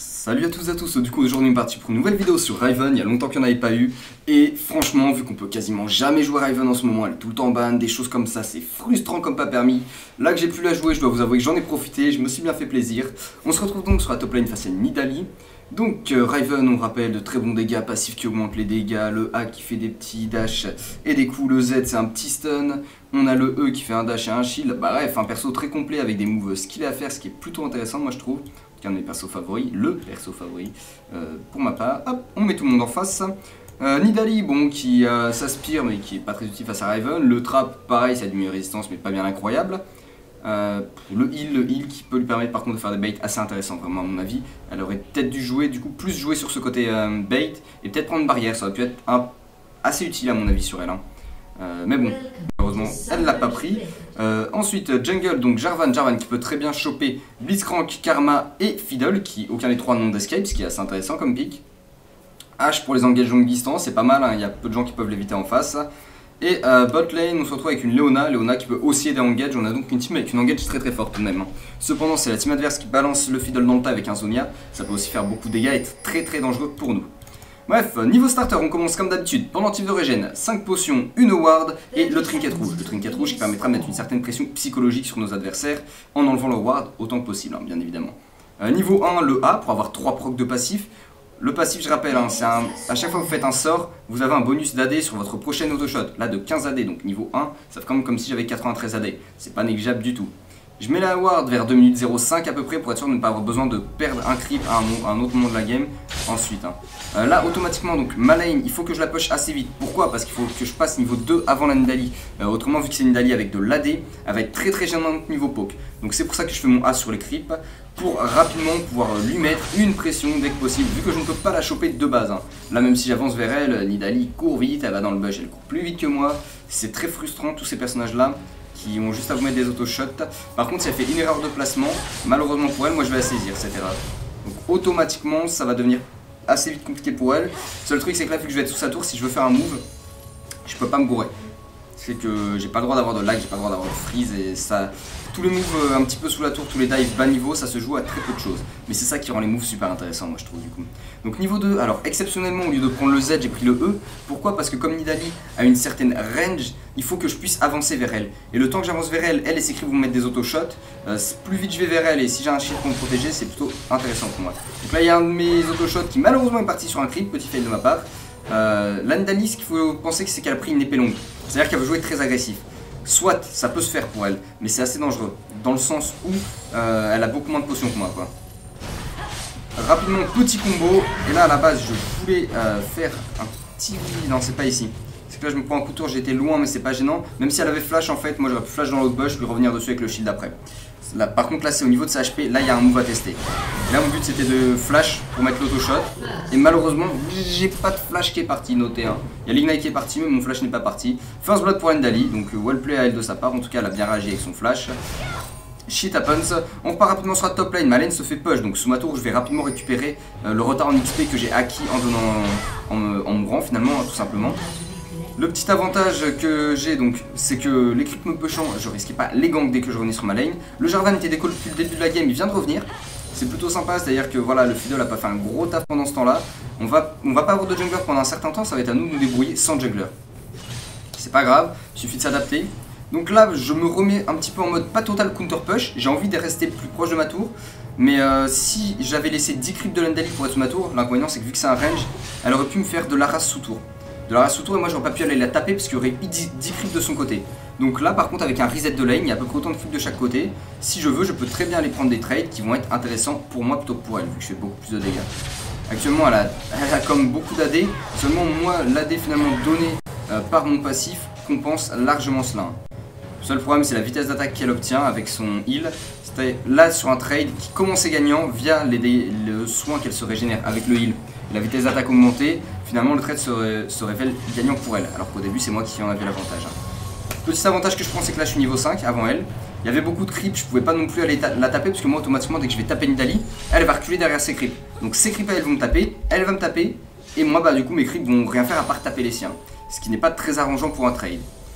Salut à tous et à tous, du coup aujourd'hui on est parti pour une nouvelle vidéo sur Riven, il y a longtemps qu'il n'y en avait pas eu. Et franchement, vu qu'on peut quasiment jamais jouer Riven en ce moment, elle est tout le temps ban, des choses comme ça, c'est frustrant comme pas permis. Là que j'ai pu la jouer, je dois vous avouer que j'en ai profité, je me suis bien fait plaisir. On se retrouve donc sur la top lane face à Nidalee. Donc Riven, on rappelle, de très bons dégâts, passif qui augmente les dégâts, le A qui fait des petits dash et des coups, le Z c'est un petit stun, on a le E qui fait un dash et un shield, bah bref, un perso très complet avec des moves skillés à faire, ce qui est plutôt intéressant moi je trouve. Un de mes persos favoris, le perso favori pour ma part. Hop, on met tout le monde en face. Nidalee, bon, qui s'aspire mais qui est pas très utile face à Riven. Le trap, pareil, ça a diminué résistance mais pas bien incroyable. Le heal qui peut lui permettre par contre de faire des baits assez intéressants, vraiment à mon avis. Elle aurait peut-être dû jouer, du coup, plus jouer sur ce côté bait et peut-être prendre une barrière, ça aurait pu être assez utile à mon avis sur elle. Hein. Mais bon, heureusement, elle l'a pas pris. Ensuite, jungle, donc Jarvan qui peut très bien choper Blitzcrank, Karma et Fiddle, qui aucun des trois n'ont d'escape, ce qui est assez intéressant comme pick. H pour les engages longue distance, c'est pas mal, hein, il y a peu de gens qui peuvent l'éviter en face. Et bot lane, on se retrouve avec une Leona qui peut aussi aider à engage. On a donc une team avec une engage très forte tout de même. Hein. Cependant, c'est la team adverse qui balance le Fiddle dans le tas avec un Zonia. Ça peut aussi faire beaucoup de dégâts et être très dangereux pour nous. Bref, niveau starter, on commence comme d'habitude, pendentif de régène, 5 potions, une ward et le trinket rouge. Le trinket rouge qui permettra de mettre une certaine pression psychologique sur nos adversaires en enlevant le ward autant que possible, hein, bien évidemment. Niveau 1, le A pour avoir 3 procs de passif. Le passif, je rappelle, hein, à chaque fois que vous faites un sort, vous avez un bonus d'AD sur votre prochaine autoshot. Là, de 15 AD, donc niveau 1, ça fait comme si j'avais 93 AD. C'est pas négligeable du tout. Je mets la ward vers 2 minutes 05 à peu près pour être sûr de ne pas avoir besoin de perdre un creep à un autre moment de la game ensuite. Hein. Là automatiquement donc ma lane il faut que je la push assez vite. Pourquoi? Parce qu'il faut que je passe niveau 2 avant la Nidalee. Autrement vu que c'est une Nidalee avec de l'AD, elle va être très gênante niveau poke. Donc c'est pour ça que je fais mon A sur les creeps. Pour rapidement pouvoir lui mettre une pression dès que possible. Vu que je ne peux pas la choper de base. Hein. Là même si j'avance vers elle, Nidalee court vite, elle va dans le bush, elle court plus vite que moi. C'est très frustrant tous ces personnages là. Qui ont juste à vous mettre des auto-shots. Par contre, si elle fait une erreur de placement, malheureusement pour elle, moi je vais la saisir cette erreur. Donc automatiquement, ça va devenir assez vite compliqué pour elle. Seul truc, c'est que là, vu que je vais être sous sa tour, si je veux faire un move, je peux pas me gourer. C'est que j'ai pas le droit d'avoir de lag, j'ai pas le droit d'avoir de freeze et ça. Tous les moves un petit peu sous la tour, tous les dives bas niveau, ça se joue à très peu de choses. Mais c'est ça qui rend les moves super intéressants, moi je trouve du coup. Donc niveau 2, alors exceptionnellement, au lieu de prendre le Z, j'ai pris le E. Pourquoi? Parce que comme Nidalee a une certaine range, il faut que je puisse avancer vers elle. Et le temps que j'avance vers elle, elle et ses creeps vont mettre des auto-shots. Plus vite je vais vers elle et si j'ai un shield pour me protéger, c'est plutôt intéressant pour moi. Donc là, il y a un de mes auto-shots qui malheureusement est parti sur un creep, petit fail de ma part. La Nidalee, ce qu'il faut penser, c'est qu'elle a pris une épée longue. C'est-à-dire qu'elle veut jouer très agressif. Soit ça peut se faire pour elle, mais c'est assez dangereux. Dans le sens où elle a beaucoup moins de potions que moi quoi. Rapidement, petit combo. Et là à la base je voulais faire un petit... Non c'est pas ici. C'est que là je me prends un coup de tour, j'étais loin mais c'est pas gênant. Même si elle avait flash en fait, moi j'aurais pu flash dans l'autre bush, lui revenir dessus avec le shield après. Là, par contre là c'est au niveau de sa HP, là il y a un move à tester. Là mon but c'était de flash pour mettre l'auto-shot. Et malheureusement j'ai pas de flash qui est parti, notez hein. Il y a l'ignite qui est parti mais mon flash n'est pas parti. First blood pour Nidalee, donc well play à elle de sa part, en tout cas elle a bien réagi avec son flash. Shit happens, on repart rapidement sur la top lane, ma lane se fait push, donc sous ma tour je vais rapidement récupérer le retard en XP que j'ai acquis en mourant finalement tout simplement. Le petit avantage que j'ai donc, c'est que les creeps me pushant, je risquais pas les ganks dès que je revenais sur ma lane. Le Jarvan était décollé depuis le début de la game, il vient de revenir. C'est plutôt sympa, c'est-à-dire que voilà, le Fiddle a pas fait un gros taf pendant ce temps-là. On va pas avoir de jungler pendant un certain temps, ça va être à nous de nous débrouiller sans jungler. C'est pas grave, il suffit de s'adapter. Donc là, je me remets un petit peu en mode pas total counter push. J'ai envie de rester plus proche de ma tour. Mais si j'avais laissé 10 creeps de Nidalee pour être sous ma tour, l'inconvénient c'est que vu que c'est un range, elle aurait pu me faire de la race sous tour. De la race sous tour et moi j'aurais pas pu aller la taper parce qu'il y aurait 10 creeps de son côté. Donc là par contre avec un reset de lane, il y a à peu près autant de creeps de chaque côté. Si je veux, je peux très bien aller prendre des trades qui vont être intéressants pour moi plutôt que pour elle, vu que je fais beaucoup plus de dégâts. Actuellement elle a comme beaucoup d'AD, seulement moi l'AD finalement donné par mon passif compense largement cela. Le seul problème c'est la vitesse d'attaque qu'elle obtient avec son heal. C'était là sur un trade qui commençait gagnant via le soin qu'elle se régénère avec le heal. La vitesse d'attaque augmentée, finalement le trade se révèle gagnant pour elle, alors qu'au début c'est moi qui en avais l'avantage. Petit avantage que je prends c'est que là je suis niveau 5 avant elle. Il y avait beaucoup de creeps, je pouvais pas non plus aller la taper parce que moi automatiquement dès que je vais taper Nidalee, elle va reculer derrière ses creeps. Donc ses creeps elles vont me taper, elle va me taper, et moi bah du coup mes creeps vont rien faire à part taper les siens. Ce qui n'est pas très arrangeant pour un trade.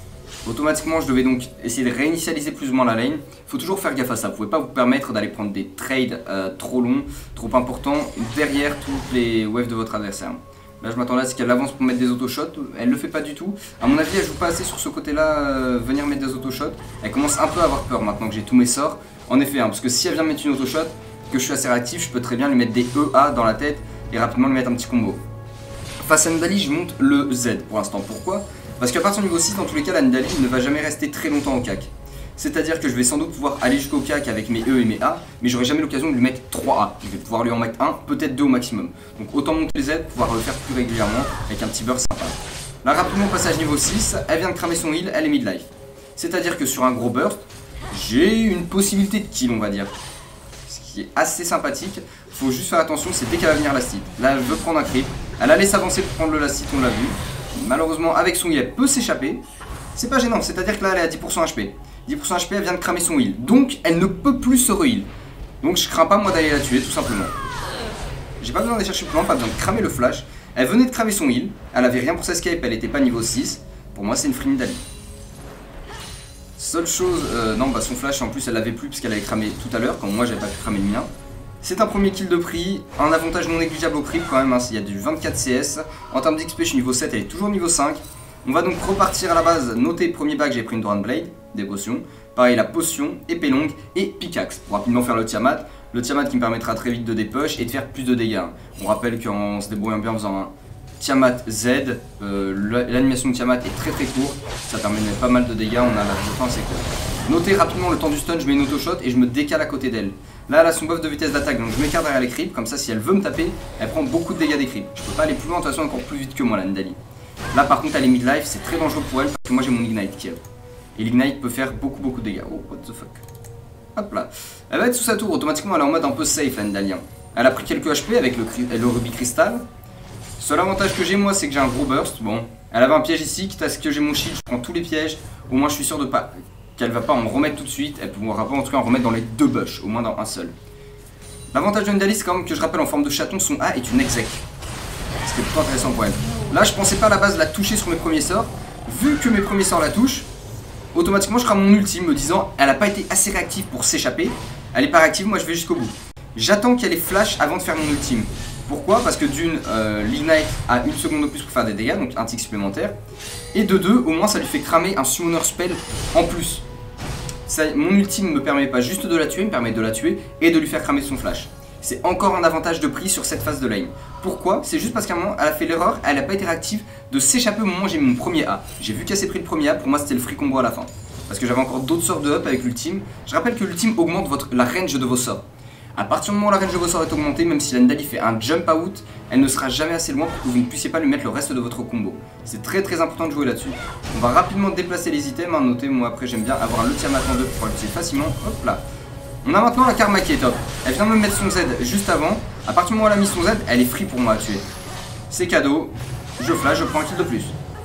Automatiquement, je devais donc essayer de réinitialiser plus ou moins la lane. Faut toujours faire gaffe à ça. Vous pouvez pas vous permettre d'aller prendre des trades trop longs, trop importants, derrière toutes les waves de votre adversaire. Là, je m'attendais à ce qu'elle avance pour mettre des auto-shots. Elle le fait pas du tout. À mon avis, elle joue pas assez sur ce côté-là, venir mettre des auto-shots. Elle commence un peu à avoir peur maintenant que j'ai tous mes sorts. En effet, hein, parce que si elle vient mettre une auto-shot, que je suis assez réactif, je peux très bien lui mettre des EA dans la tête et rapidement lui mettre un petit combo. Face à Nidalee, je monte le Z pour l'instant. Pourquoi? Parce qu'à partir du niveau 6, dans tous les cas, la Nidalee ne va jamais rester très longtemps au CAC. C'est-à-dire que je vais sans doute pouvoir aller jusqu'au CAC avec mes E et mes A, mais j'aurai jamais l'occasion de lui mettre 3 A. Je vais pouvoir lui en mettre 1, peut-être 2 au maximum. Donc autant monter les Z, pouvoir le faire plus régulièrement avec un petit burst sympa. Là, rapidement, passage niveau 6, elle vient de cramer son heal, elle est mid-life. C'est-à-dire que sur un gros burst, j'ai une possibilité de kill, on va dire. Ce qui est assez sympathique. Faut juste faire attention, c'est dès qu'elle va venir last hit. Là, elle veut prendre un creep. Elle allait s'avancer pour prendre le last hit, on l'a vu. Malheureusement, avec son heal, elle peut s'échapper. C'est pas gênant, c'est-à-dire que là, elle est à 10% HP. 10% HP, elle vient de cramer son heal. Donc, elle ne peut plus se re-heal. Donc, je crains pas, moi, d'aller la tuer, tout simplement. J'ai pas besoin d'aller chercher plus loin, pas besoin de cramer le flash. Elle venait de cramer son heal. Elle avait rien pour s'escape, elle était pas niveau 6. Pour moi, c'est une free Nidalee. Seule chose, non, bah son flash, en plus, elle l'avait plus puisqu'elle avait cramé tout à l'heure, quand moi, j'avais pas pu cramer le mien. C'est un premier kill de prix, un avantage non négligeable au creep quand même, hein, il y a du 24 CS. En termes d'XP, je suis niveau 7, elle est toujours niveau 5. On va donc repartir à la base, noter premier bac, j'ai pris une Doran Blade, des potions. Pareil, la potion, épée longue et pickaxe, pour rapidement faire le Tiamat. Le Tiamat qui me permettra très vite de dépush et de faire plus de dégâts. On rappelle qu'en se débrouillant bien en faisant un Tiamat Z, l'animation de Tiamat est très courte, ça permet de mettre pas mal de dégâts, on a la fin assez court. Notez rapidement le temps du stun, je mets une auto-shot et je me décale à côté d'elle. Là, elle a son buff de vitesse d'attaque, donc je m'écarte derrière les creeps, comme ça si elle veut me taper, elle prend beaucoup de dégâts des creeps. Je peux pas aller plus loin, de toute façon encore plus vite que moi la Nidalee. Là par contre elle est mid-life, c'est très dangereux pour elle parce que moi j'ai mon Ignite kill. Et l'Ignite peut faire beaucoup de dégâts. Oh, what the fuck. Hop là. Elle va être sous sa tour, automatiquement elle est en mode un peu safe la Nidalee. Elle a pris quelques HP avec le rubis cristal. Seul avantage que j'ai moi c'est que j'ai un gros burst. Bon, elle avait un piège ici, quitte à ce que j'ai mon shield, je prends tous les pièges. Au moins je suis sûr de pas qu'elle va pas en remettre tout de suite. Elle pourra pas en tout cas en remettre dans les deux bush, au moins dans un seul. L'avantage de Nidalee c'est quand même que je rappelle en forme de chaton, son A est une exec. Ce qui est plutôt intéressant pour elle. Là je pensais pas à la base la toucher sur mes premiers sorts. Vu que mes premiers sorts la touchent, automatiquement je crame mon ultime me disant elle a pas été assez réactive pour s'échapper. Elle est pas réactive, moi je vais jusqu'au bout. J'attends qu'elle ait flash avant de faire mon ultime. Pourquoi? Parce que d'une, l'Ignite a une seconde de plus pour faire des dégâts, donc un tick supplémentaire. Et de deux, au moins ça lui fait cramer un summoner spell en plus. Ça, mon ultime me permet pas juste de la tuer, me permet de la tuer et de lui faire cramer son flash. C'est encore un avantage de prix sur cette phase de lane. Pourquoi? C'est juste parce qu'à un moment, elle a fait l'erreur, elle n'a pas été réactive de s'échapper au moment où j'ai mis mon premier A. J'ai vu qu'elle s'est pris le premier A, pour moi c'était le free combo à la fin. Parce que j'avais encore d'autres sorts de up avec l'ultime. Je rappelle que l'ultime augmente la range de vos sorts. A partir du moment où la range de vos sorts est augmentée, même si la Nidalee fait un jump out, elle ne sera jamais assez loin pour que vous ne puissiez pas lui mettre le reste de votre combo. C'est très important de jouer là-dessus. On va rapidement déplacer les items, hein. Notez, moi après j'aime bien avoir le Tiamat en 2 pour pouvoir l'utiliser facilement. Hop là. On a maintenant la Karma qui est top. Elle vient de me mettre son Z juste avant. A partir du moment où elle a mis son Z, elle est free pour moi à tuer. C'est cadeau. Je flash, je prends un kill de plus.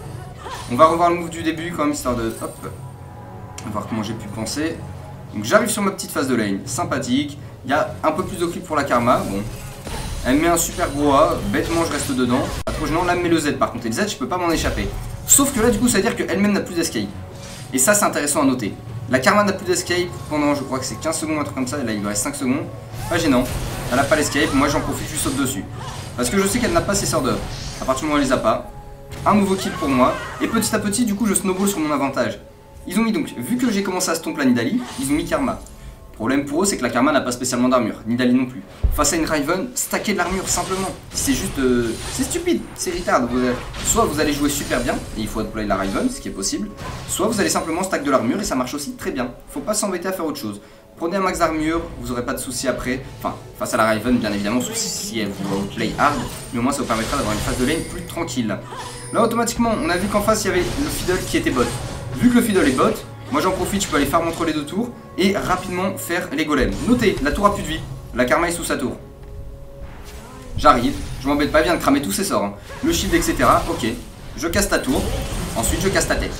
On va revoir le move du début quand même, histoire de... Hop. On va voir comment j'ai pu penser. Donc j'arrive sur ma petite phase de lane. Sympathique. Il y a un peu plus de clip pour la Karma. Bon. Elle met un super gros A. Bêtement, je reste dedans. Pas trop gênant. Là, elle met le Z par contre. Et le Z, je peux pas m'en échapper. Sauf que là, du coup, ça veut dire qu'elle-même n'a plus d'escape. Et ça, c'est intéressant à noter. La Karma n'a plus d'escape pendant, je crois que c'est 15 secondes, un truc comme ça. Et là, il lui reste 5 secondes. Pas gênant. Elle n'a pas l'escape. Moi, j'en profite, je saute dessus. Parce que je sais qu'elle n'a pas ses sorts de up. À partir du moment où elle les a pas. Un nouveau kill pour moi. Et petit à petit, du coup, je snowball sur mon avantage. Ils ont mis donc, vu que j'ai commencé à stomp la Nidalee, ils ont mis Karma. Le problème pour eux, c'est que la Karma n'a pas spécialement d'armure, Nidalee non plus. Face à une Riven, stacker de l'armure simplement. C'est juste. C'est stupide, c'est retard. Soit vous allez jouer super bien, et il faut deployer la Riven, ce qui est possible. Soit vous allez simplement stack de l'armure, et ça marche aussi très bien. Faut pas s'embêter à faire autre chose. Prenez un max d'armure, vous aurez pas de soucis après. Enfin, face à la Riven, bien évidemment, sauf si elle vous outplay hard. Mais au moins, ça vous permettra d'avoir une phase de lane plus tranquille. Là, automatiquement, on a vu qu'en face, il y avait le Fiddle qui était bot. Vu que le Fiddle est bot, moi j'en profite, je peux aller farm entre les deux tours et rapidement faire les golems. Notez, la tour a plus de vie, la Karma est sous sa tour. J'arrive, je m'embête pas, elle vient de cramer tous ses sorts. Hein. Le shield, etc. Ok, je casse ta tour, ensuite je casse ta tête.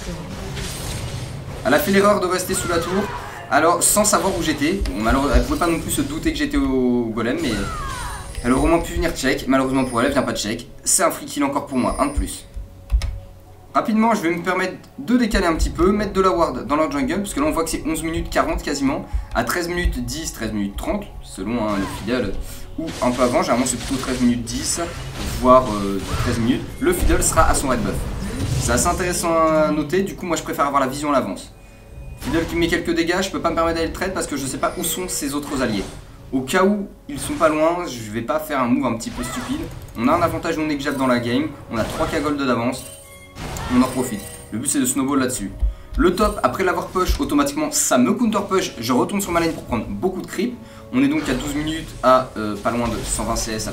Elle a fait l'erreur de rester sous la tour, alors sans savoir où j'étais. Bon, malheureusement, elle pouvait pas non plus se douter que j'étais au golem, mais elle aurait au moins pu venir check. Malheureusement pour elle, elle vient pas de check. C'est un free kill encore pour moi, un de plus. Rapidement, je vais me permettre de décaler un petit peu, mettre de la ward dans leur jungle, parce que là on voit que c'est 11 minutes 40 quasiment, à 13 minutes 10, 13 minutes 30, selon le fidèle, ou un peu avant, généralement c'est plutôt 13 minutes 10, voire 13 minutes, le fidèle sera à son red buff. C'est assez intéressant à noter, du coup moi je préfère avoir la vision à l'avance. Fidèle qui met quelques dégâts, je peux pas me permettre d'aller le trade parce que je sais pas où sont ses autres alliés. Au cas où ils sont pas loin, je vais pas faire un move un petit peu stupide. On a un avantage non négligeable dans la game, on a 3k gold d'avance. On en profite. Le but c'est de snowball là-dessus. Le top, après l'avoir push, automatiquement ça me counter push. Je retourne sur ma lane pour prendre beaucoup de creep. On est donc à 12 minutes à pas loin de 120 CS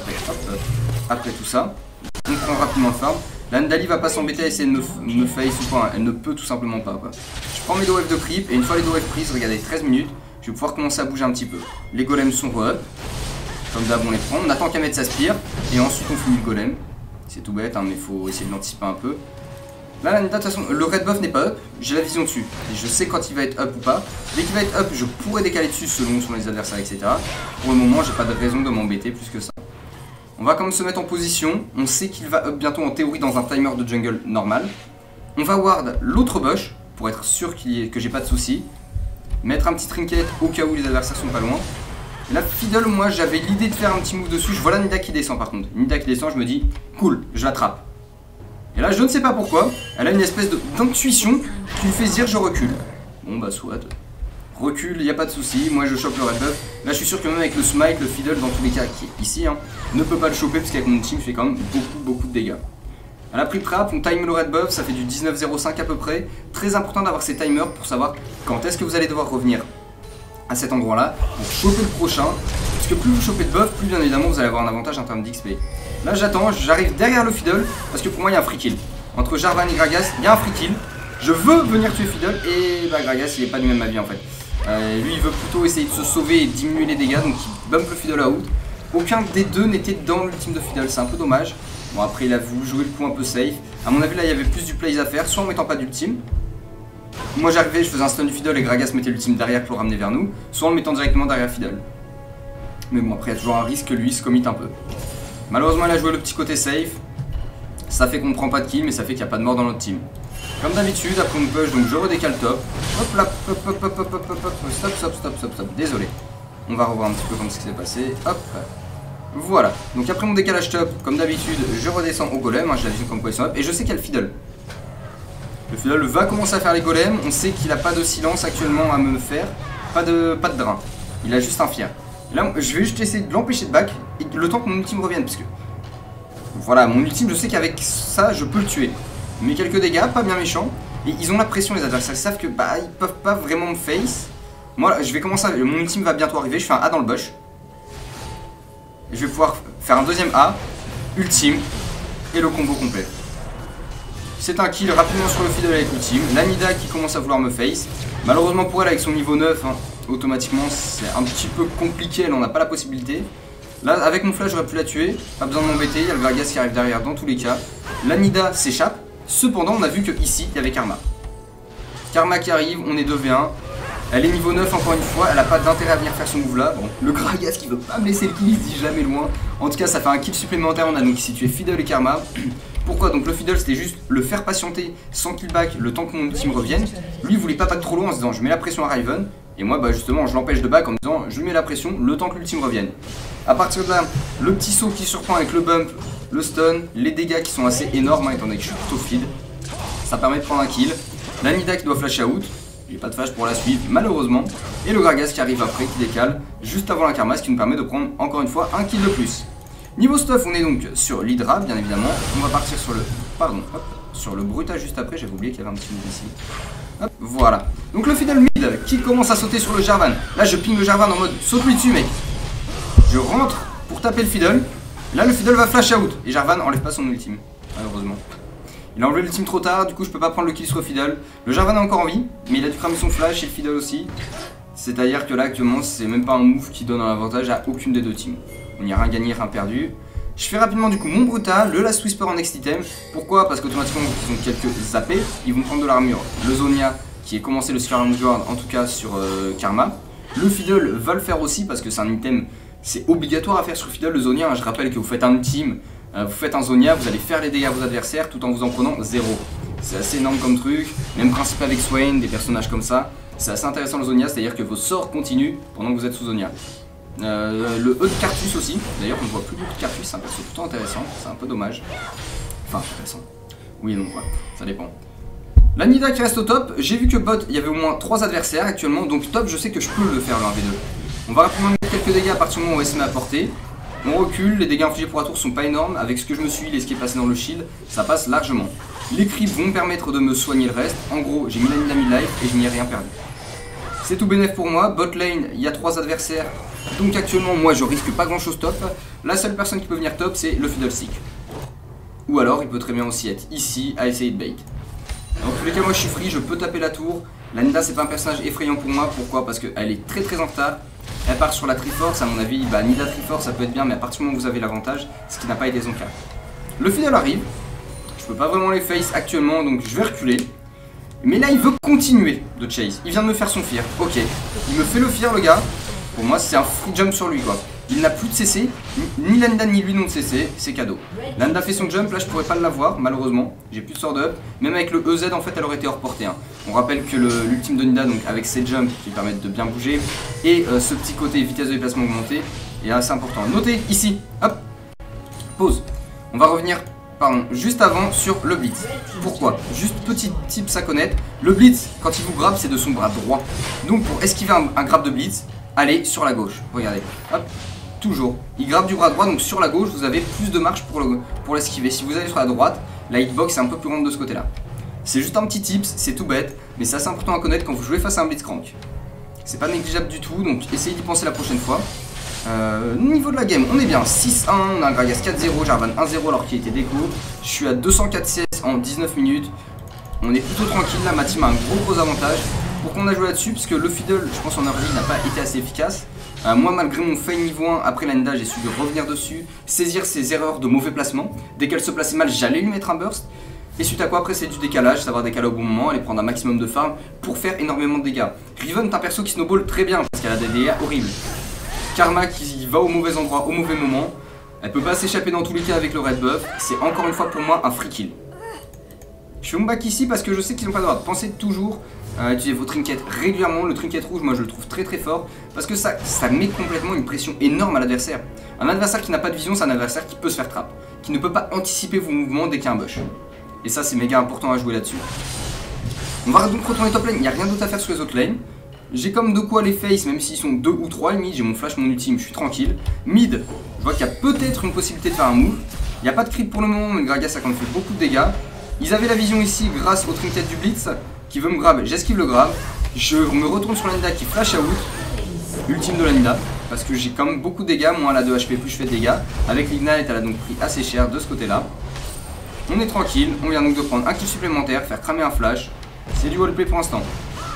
après tout ça. On prend rapidement le farm. La Nidalee va pas s'embêter à essayer de me face ou quoi. Elle ne peut tout simplement pas. Quoi. Je prends mes 2 waves de creep et une fois les 2 waves prises, regardez 13 minutes, je vais pouvoir commencer à bouger un petit peu. Les golems sont re-up. Comme d'hab on les prend. On attend qu'à mettre sa spire et ensuite on finit le golem. C'est tout bête hein, mais il faut essayer de l'anticiper un peu. Là, la Nida, de toute façon, le red buff n'est pas up, j'ai la vision dessus. Et je sais quand il va être up ou pas. Dès qu'il va être up, je pourrais décaler dessus selon les adversaires, etc. Pour le moment, j'ai pas de raison de m'embêter plus que ça. On va quand même se mettre en position. On sait qu'il va up bientôt en théorie dans un timer de jungle normal. On va ward l'autre bush pour être sûr que j'ai pas de soucis. Mettre un petit trinket au cas où les adversaires sont pas loin. Et là, Fiddle, moi j'avais l'idée de faire un petit move dessus. Je vois la Nida qui descend par contre. Nida qui descend, je me dis, cool, je l'attrape. Et là, je ne sais pas pourquoi, elle a une espèce d'intuition qui lui fait se dire je recule. Bon bah soit. Recule, il n'y a pas de souci. Moi je chope le red buff. Là je suis sûr que même avec le smite, le fiddle dans tous les cas qui est ici, hein, ne peut pas le choper parce qu'avec mon team je fais quand même beaucoup de dégâts. Elle a pris le trap, on time le red buff, ça fait du 19,05 à peu près. Très important d'avoir ces timers pour savoir quand est-ce que vous allez devoir revenir à cet endroit là pour choper le prochain. Parce que plus vous chopez de buff, plus bien évidemment vous allez avoir un avantage en termes d'XP. Là j'attends, j'arrive derrière le fiddle parce que pour moi il y a un free kill. Entre Jarvan et Gragas, il y a un free kill. Je veux venir tuer fiddle et bah Gragas il est pas du même avis en fait. Lui il veut plutôt essayer de se sauver et diminuer les dégâts donc il bump le fiddle out. Aucun des deux n'était dans l'ultime de fiddle, c'est un peu dommage. Bon après il a voulu jouer le coup un peu safe. A mon avis là il y avait plus du plays à faire, soit en mettant pas d'ultime. Moi j'arrivais, je faisais un stun du fiddle et Gragas mettait l'ultime derrière pour le ramener vers nous. Soit en le mettant directement derrière fiddle. Mais bon après il y a toujours un risque que lui se commit un peu. Malheureusement elle a joué le petit côté safe. Ça fait qu'on ne prend pas de kill mais ça fait qu'il n'y a pas de mort dans notre team. Comme d'habitude, après on push, donc je redécale top. Hop là, stop, désolé. On va revoir un petit peu comme ce qui s'est passé. Hop. Voilà. Donc après mon décalage top, comme d'habitude, je redescends au golem. Hein, j'ai la vision comme quoi ils sont up. Et je sais qu'il y a le fiddle. Le fiddle va commencer à faire les golems. On sait qu'il n'a pas de silence actuellement à me faire. Pas de drain. Il a juste un fier. Là, je vais juste essayer de l'empêcher de back. Et le temps que mon ultime revienne. Parce que voilà, mon ultime, je sais qu'avec ça, je peux le tuer. Mais quelques dégâts, pas bien méchants. Et ils ont la pression, les adversaires. Ils savent que bah ils peuvent pas vraiment me face. Moi, je vais commencer à... Mon ultime va bientôt arriver. Je fais un A dans le bush. Et je vais pouvoir faire un deuxième A. Ultime. Et le combo complet. C'est un kill rapidement sur le fiddle avec l'ultime. La Nida qui commence à vouloir me face. Malheureusement pour elle, avec son niveau 9, hein, automatiquement, c'est un petit peu compliqué. Elle n'en a pas la possibilité. Là, avec mon flash, j'aurais pu la tuer. Pas besoin de m'embêter. Il y a le Gragas qui arrive derrière dans tous les cas. La Nida s'échappe. Cependant, on a vu que ici, il y avait Karma. Karma qui arrive, on est 2v1. Elle est niveau 9 encore une fois, elle a pas d'intérêt à venir faire son move là. Bon, le Gragas qui veut pas me laisser le kill, il se dit jamais loin. En tout cas, ça fait un kill supplémentaire. On a donc ici tué Fiddle et Karma. Pourquoi? Donc le Fiddle c'était juste le faire patienter sans killback le temps que mon team revienne. Lui il voulait pas back trop loin en se disant je mets la pression à Riven. Et moi bah justement je l'empêche de back en me disant je mets la pression le temps que l'ultime revienne. A partir de là, le petit saut qui surprend avec le bump, le stun, les dégâts qui sont assez énormes hein, étant donné que je suis plutôt feed. Ça permet de prendre un kill. La Nida qui doit flash out. J'ai pas de flash pour la suivre malheureusement. Et le Gragas qui arrive après, qui décale juste avant la Karma, ce qui nous permet de prendre encore une fois un kill de plus. Niveau stuff, on est donc sur l'Hydra bien évidemment. On va partir sur le... Pardon, hop, sur le Bruta juste après, j'avais oublié qu'il y avait un petit move ici. Hop, voilà. Donc le Fiddle mid qui commence à sauter sur le Jarvan. Là je ping le Jarvan en mode saute-lui dessus mec. Je rentre pour taper le Fiddle. Là le Fiddle va flash out. Et Jarvan enlève pas son ultime, malheureusement. Il a enlevé l'ultime trop tard, du coup je peux pas prendre le kill sur le Fiddle. Le Jarvan a encore envie, mais il a dû cramer son flash et le Fiddle aussi. C'est-à-dire que là actuellement c'est même pas un move qui donne un avantage à aucune des deux teams. On n'y a rien gagné, rien perdu. Je fais rapidement du coup mon Bruta, le Last Whisper en next item. Pourquoi? Parce qu'automatiquement ils ont quelques zappés, ils vont prendre de l'armure. Le Zonia qui est commencé le Scarlet Guard en tout cas sur Karma. Le Fiddle va le faire aussi parce que c'est un item, c'est obligatoire à faire sur Fiddle. Le Zonia, hein, je rappelle que vous faites un ultime, vous faites un Zonia, vous allez faire les dégâts à vos adversaires tout en vous en prenant 0. C'est assez énorme comme truc. Même principe avec Swain, des personnages comme ça. C'est assez intéressant le Zonia, c'est-à-dire que vos sorts continuent pendant que vous êtes sous Zonia. Le E de Cartus aussi. D'ailleurs, on ne voit plus beaucoup de Cartus, c'est un perso plutôt intéressant. C'est un peu dommage. Enfin, intéressant. Oui et non, quoi. Ça dépend. La Nida qui reste au top. J'ai vu que bot, il y avait au moins 3 adversaires actuellement. Donc top, je sais que je peux le faire le 1v2. On va rapidement mettre quelques dégâts à partir du moment où elle se met à portée. On recule, les dégâts infligés pour la tour sont pas énormes. Avec ce que je me suis et ce qui est passé dans le shield, ça passe largement. Les creeps vont me permettre de me soigner le reste. En gros, j'ai mis la Nida mid-life et je n'y ai rien perdu. C'est tout bénéf pour moi. Bot lane, il y a 3 adversaires. Donc actuellement, moi je risque pas grand chose top. La seule personne qui peut venir top, c'est le Fiddlestick. Ou alors, il peut très bien aussi être ici à essayer de bait. Dans tous les cas, moi je suis free, je peux taper la tour. La Nida, c'est pas un personnage effrayant pour moi. Pourquoi? Parce qu'elle est très en retard. Elle part sur la Triforce, à mon avis, bah Nida Triforce ça peut être bien, mais à partir du moment où vous avez l'avantage, ce qui n'a pas été son cas. Le Fiddle arrive. Je peux pas vraiment les face actuellement, donc je vais reculer. Mais là, il veut continuer de chase. Il vient de me faire son fear. Ok. Il me fait le fear, le gars. Pour moi, c'est un free jump sur lui, quoi. Il n'a plus de CC. Ni Landa ni lui n'ont de CC. C'est cadeau. Landa fait son jump. Là, je pourrais pas l'avoir, malheureusement. J'ai plus de sword up. Même avec le EZ, en fait, elle aurait été hors portée. Hein. On rappelle que l'ultime de Nida, donc avec ses jumps qui permettent de bien bouger, et ce petit côté vitesse de déplacement augmentée, est assez important. Notez ici. Hop. Pause. On va revenir. Pardon, juste avant sur le blitz. Pourquoi? Juste petit tips à connaître. Le blitz, quand il vous grappe, c'est de son bras droit. Donc pour esquiver un grab de blitz, allez sur la gauche. Regardez. Hop. Toujours. Il grappe du bras droit, donc sur la gauche, vous avez plus de marge pour l'esquiver. Si vous allez sur la droite, la hitbox est un peu plus grande de ce côté-là. C'est juste un petit tips, c'est tout bête, mais c'est assez important à connaître quand vous jouez face à un blitzcrank. C'est pas négligeable du tout, donc essayez d'y penser la prochaine fois. Niveau de la game, on est bien 6-1, on a un Gragas 4-0, Jarvan 1-0 alors qu'il était déco. Je suis à 204 CS en 19 minutes. On est plutôt tranquille là, ma team a un gros avantage. Pourquoi on a joué là-dessus? Parce que le Fiddle, je pense en early, n'a pas été assez efficace. Moi, malgré mon fail niveau 1, après la Nida, j'ai su de revenir dessus, saisir ses erreurs de mauvais placement. Dès qu'elle se plaçait mal, j'allais lui mettre un burst. Et suite à quoi, après, c'est du décalage, savoir décaler au bon moment, aller prendre un maximum de farm pour faire énormément de dégâts. Riven est un perso qui snowball très bien parce qu'elle a des dégâts horribles. Karma qui va au mauvais endroit, au mauvais moment. Elle peut pas s'échapper dans tous les cas avec le red buff. C'est encore une fois pour moi un free kill. Je fais mon back ici parce que je sais qu'ils n'ont pas le droit. Pensez toujours à utiliser vos trinkets régulièrement. Le trinket rouge, moi je le trouve très fort parce que ça met complètement une pression énorme à l'adversaire. Un adversaire qui n'a pas de vision, c'est un adversaire qui peut se faire trap, qui ne peut pas anticiper vos mouvements dès qu'il y a un bush. Et ça, c'est méga important à jouer là-dessus. On va donc retourner top lane. Il n'y a rien d'autre à faire sur les autres lanes. J'ai comme de quoi les face, même s'ils sont 2 ou 3 limite, j'ai mon flash, mon ultime, je suis tranquille. Mid, je vois qu'il y a peut-être une possibilité de faire un move. Il n'y a pas de creep pour le moment, mais le Gragas a quand même fait beaucoup de dégâts. Ils avaient la vision ici grâce au trinket du Blitz, qui veut me grab, j'esquive le grab. Je me retourne sur la Nida qui flash out. Ultime de la Nida, parce que j'ai quand même beaucoup de dégâts, moins elle a 2 HP, plus je fais de dégâts. Avec l'Ignite, elle a donc pris assez cher de ce côté-là. On est tranquille, on vient donc de prendre un kill supplémentaire, faire cramer un flash. C'est du wallplay pour l'instant.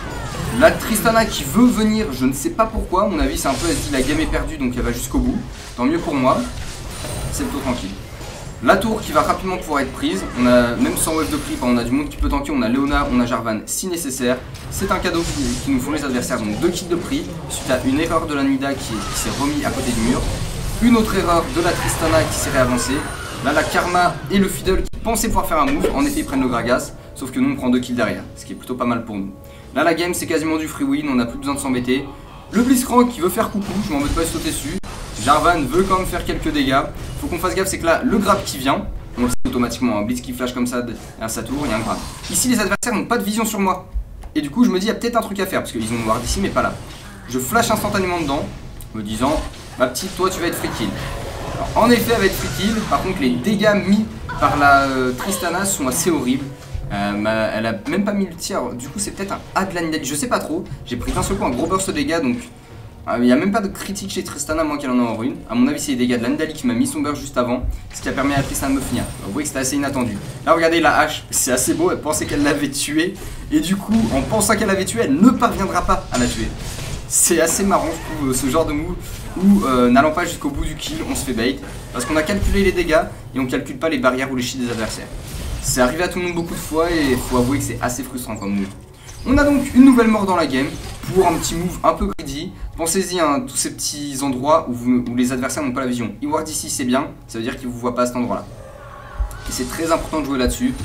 La Tristana qui veut venir, je ne sais pas pourquoi, à mon avis c'est un peu, elle se dit la game est perdue donc elle va jusqu'au bout. Tant mieux pour moi, c'est plutôt tranquille. La tour qui va rapidement pouvoir être prise, on a même sans wave de creep, on a du monde qui peut tanker, on a Leona, on a Jarvan si nécessaire. C'est un cadeau qui nous font les adversaires, donc 2 kills de prix, suite à une erreur de la Nida qui s'est remis à côté du mur. Une autre erreur de la Tristana qui s'est réavancée. Là la Karma et le Fiddle qui pensaient pouvoir faire un move, en effet ils prennent le Gragas, sauf que nous on prend 2 kills derrière, ce qui est plutôt pas mal pour nous. Là la game c'est quasiment du free win, on n'a plus besoin de s'embêter. Le Blitzcrank qui veut faire coucou, je m'embête pas de sauter dessus. Jarvan veut quand même faire quelques dégâts. Faut qu'on fasse gaffe, c'est que là le grab qui vient, on le sait automatiquement, un Blitz qui flash comme ça derrière sa tour, il y a un grab. Ici les adversaires n'ont pas de vision sur moi. Et du coup je me dis il y a peut-être un truc à faire, parce qu'ils ont une ward ici mais pas là. Je flash instantanément dedans, me disant ma petite toi tu vas être free kill. Alors, en effet elle va être free kill, par contre les dégâts mis par la Tristana sont assez horribles. Elle a même pas mis le tir, du coup c'est peut-être un A de la Nida, je sais pas trop. J'ai pris d'un seul coup un gros burst de dégâts donc il n'y a même pas de critique chez Tristana, moins qu'elle en a en rune. A mon avis c'est les dégâts de la Nidalee qui m'a mis son burst juste avant, ce qui a permis à Tristana de me finir. Vous voyez que c'était assez inattendu. Là regardez la hache, c'est assez beau, elle pensait qu'elle l'avait tué. Et du coup en pensant qu'elle l'avait tué, elle ne parviendra pas à la tuer. C'est assez marrant je trouve ce genre de move où n'allant pas jusqu'au bout du kill on se fait bait. Parce qu'on a calculé les dégâts et on calcule pas les barrières ou les shields des adversaires. C'est arrivé à tout le monde beaucoup de fois et faut avouer que c'est assez frustrant comme move. On a donc une nouvelle mort dans la game pour un petit move un peu greedy. Pensez-y à tous ces petits endroits où les adversaires n'ont pas la vision. Iward ici c'est bien, ça veut dire qu'ils ne vous voient pas à cet endroit là. Et c'est très important de jouer là-dessus. Tout ce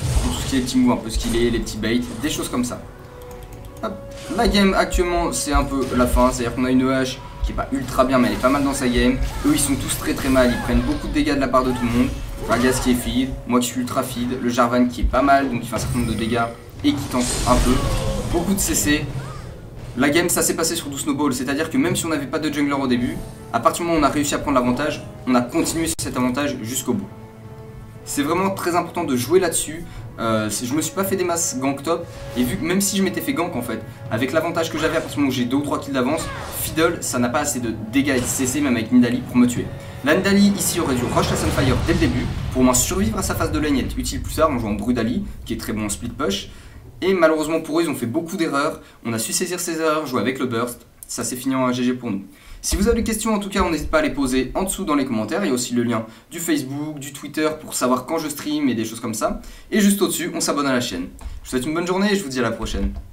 ce qui est les petits moves un peu skillés, les petits baits, des choses comme ça. Hop. La game actuellement c'est un peu la fin, c'est à dire qu'on a une EH qui est pas ultra bien mais elle est pas mal dans sa game. Eux ils sont tous très mal, ils prennent beaucoup de dégâts de la part de tout le monde. Ragas qui est feed, moi qui suis ultra feed, le Jarvan qui est pas mal donc il fait un certain nombre de dégâts et qui tank un peu. Beaucoup de CC. La game ça s'est passé sur du snowball, c'est à dire que même si on n'avait pas de jungler au début, à partir du moment où on a réussi à prendre l'avantage, on a continué cet avantage jusqu'au bout. C'est vraiment très important de jouer là-dessus. Je me suis pas fait des masses gank top, et vu que même si je m'étais fait gank en fait, avec l'avantage que j'avais à partir du moment où j'ai 2 ou 3 kills d'avance, Fiddle ça n'a pas assez de dégâts et de CC même avec Nidalee pour me tuer. La Nidalee ici aurait dû rush la Sunfire dès le début pour au moins survivre à sa phase de lane et être utile plus tard en jouant Brudali qui est très bon en split push. Et malheureusement pour eux ils ont fait beaucoup d'erreurs, on a su saisir ces erreurs, jouer avec le burst, ça s'est fini en GG pour nous. Si vous avez des questions en tout cas on n'hésite pas à les poser en dessous dans les commentaires, il y a aussi le lien du Facebook, du Twitter pour savoir quand je stream et des choses comme ça. Et juste au dessus on s'abonne à la chaîne. Je vous souhaite une bonne journée et je vous dis à la prochaine.